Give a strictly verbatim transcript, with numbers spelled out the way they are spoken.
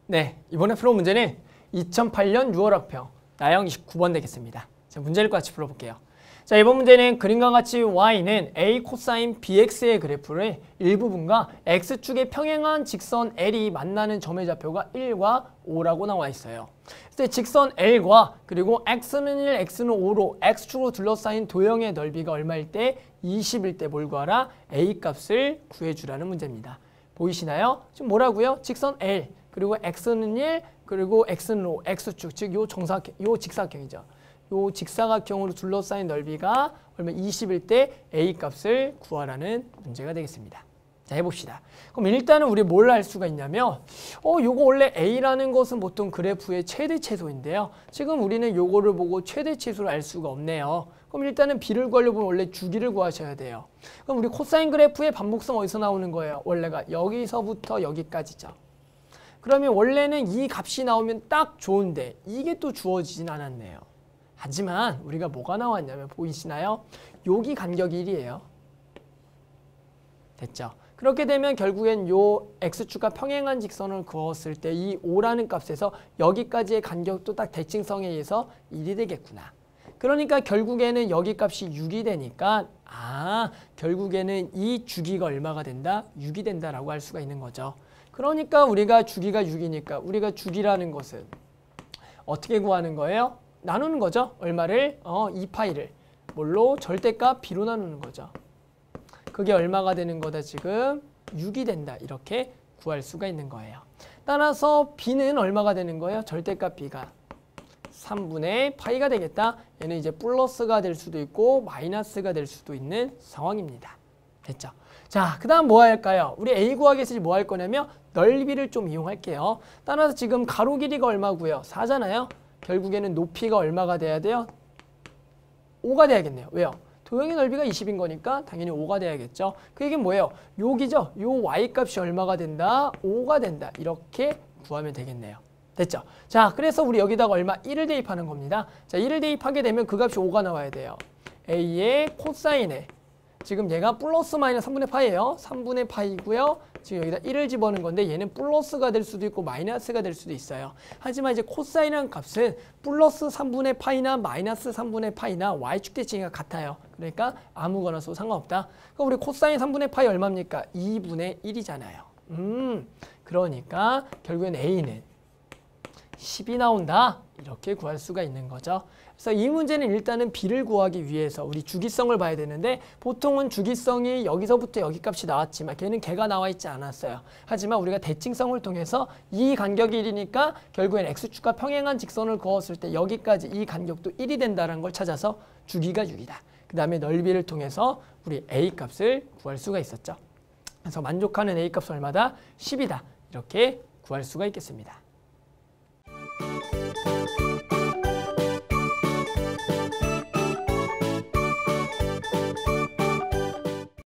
네, 이번에 풀어본 문제는 이천팔 년 유월 학평 나형 이십구 번 되겠습니다. 자, 문제를 같이 풀어볼게요. 자, 이번 문제는 그림과 같이 y는 a 코사인 bx의 그래프를 일부분과 x축의 평행한 직선 l이 만나는 점의 좌표가 일과 오라고 나와 있어요. 그래서 직선 l과 그리고 x는 일, x는 오로 x축으로 둘러싸인 도형의 넓이가 얼마일 때? 이십일 때 뭘 구하라? a 값을 구해주라는 문제입니다. 보이시나요? 지금 뭐라고요? 직선 l 그리고 x는 일 그리고 x는 오, x축 즉 요 정사 요 직사각형이죠. 요 직사각형으로 둘러싸인 넓이가 얼마 이십일 때 a 값을 구하라는 문제가 되겠습니다. 자, 해봅시다. 그럼 일단은 우리 뭘 알 수가 있냐면 어 요거 원래 a라는 것은 보통 그래프의 최대 최소인데요. 지금 우리는 요거를 보고 최대 최소를 알 수가 없네요. 그럼 일단은 b를 구하려면 원래 주기를 구하셔야 돼요. 그럼 우리 코사인 그래프의 반복성 어디서 나오는 거예요? 원래가 여기서부터 여기까지죠. 그러면 원래는 이 값이 나오면 딱 좋은데 이게 또 주어지진 않았네요. 하지만 우리가 뭐가 나왔냐면 보이시나요? 여기 간격이 일이에요. 됐죠? 그렇게 되면 결국엔 요 x축과 평행한 직선을 그었을 때 이 오라는 값에서 여기까지의 간격도 딱 대칭성에 의해서 일이 되겠구나. 그러니까 결국에는 여기 값이 육이 되니까 아 결국에는 이 주기가 얼마가 된다? 육이 된다라고 할 수가 있는 거죠. 그러니까 우리가 주기가 육이니까 우리가 주기라는 것은 어떻게 구하는 거예요? 나누는 거죠. 얼마를? 어, 이 파이를. 뭘로? 절대값 b로 나누는 거죠. 그게 얼마가 되는 거다 지금? 육이 된다. 이렇게 구할 수가 있는 거예요. 따라서 b는 얼마가 되는 거예요? 절대값 b가 삼분의 파이가 되겠다. 얘는 이제 플러스가 될 수도 있고 마이너스가 될 수도 있는 상황입니다. 됐죠? 자, 그 다음 뭐 할까요? 우리 a 구하기 위해서 뭐 할 거냐면 넓이를 좀 이용할게요. 따라서 지금 가로 길이가 얼마고요? 사잖아요. 결국에는 높이가 얼마가 돼야 돼요? 오가 돼야겠네요. 왜요? 도형의 넓이가 이십인 거니까 당연히 오가 돼야겠죠. 그 얘기는 뭐예요? 여기죠. 요 y값이 얼마가 된다? 오가 된다. 이렇게 구하면 되겠네요. 됐죠? 자, 그래서 우리 여기다가 얼마? 일을 대입하는 겁니다. 자, 일을 대입하게 되면 그 값이 오가 나와야 돼요. a의 코사인에 지금 얘가 플러스 마이너스 삼분의 파이예요. 삼분의 파이고요. 지금 여기다 일을 집어넣은 건데 얘는 플러스가 될 수도 있고 마이너스가 될 수도 있어요. 하지만 이제 코사인이라는 값은 플러스 삼분의 파이나 마이너스 삼분의 파이나 y축 대칭이가 같아요. 그러니까 아무거나 써도 상관없다. 그럼 우리 코사인 삼분의 파이 얼마입니까? 이분의 일이잖아요. 음, 그러니까 결국엔 a는 십이 나온다. 이렇게 구할 수가 있는 거죠. 그래서 이 문제는 일단은 b를 구하기 위해서 우리 주기성을 봐야 되는데 보통은 주기성이 여기서부터 여기 값이 나왔지만 걔는 걔가 나와 있지 않았어요. 하지만 우리가 대칭성을 통해서 이 간격이 일이니까 결국엔 x축과 평행한 직선을 그었을 때 여기까지 이 간격도 일이 된다는 걸 찾아서 주기가 육이다. 그 다음에 넓이를 통해서 우리 a 값을 구할 수가 있었죠. 그래서 만족하는 a 값은 얼마다? 십이다. 이렇게 구할 수가 있겠습니다.